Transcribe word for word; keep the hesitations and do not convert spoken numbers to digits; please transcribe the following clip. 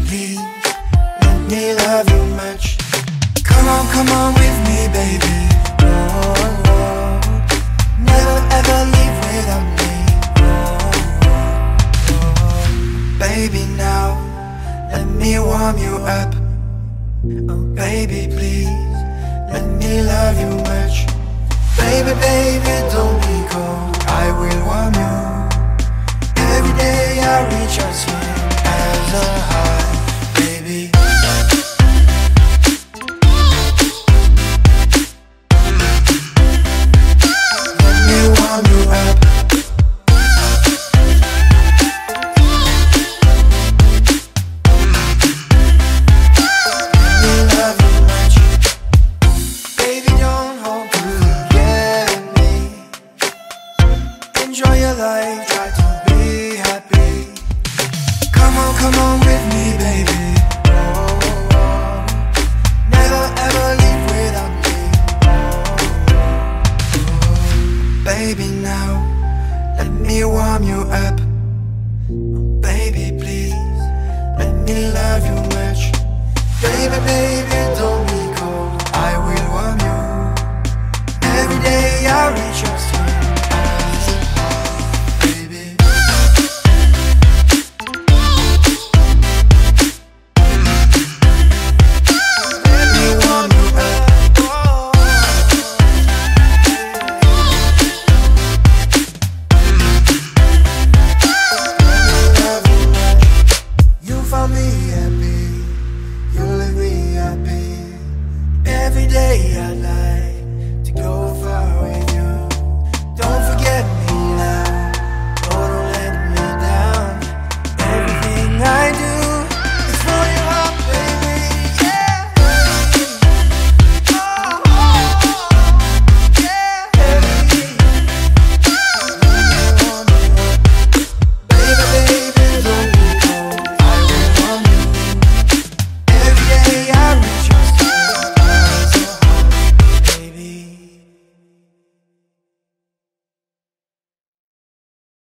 please, let me love you much. Come on, come on with me, baby. Oh, oh. Never ever leave without me. Oh, oh, oh. Baby, now let me warm you up. Oh, baby, please, let me love you much. Baby, baby, don't be cold, I will warm you. Every day I reach out to you as a high, baby. Let me warm you up. Let me love you much. Baby, don't hold back, get me. Enjoy your life, try to be happy. Come on, come on with me, baby. Oh, oh, oh. Never ever leave without me. Oh, oh, oh. Baby, now let me warm you up. Oh, baby, please, let me love you much. Baby, baby, don't be cold, I will warm you. Every day I reach out to you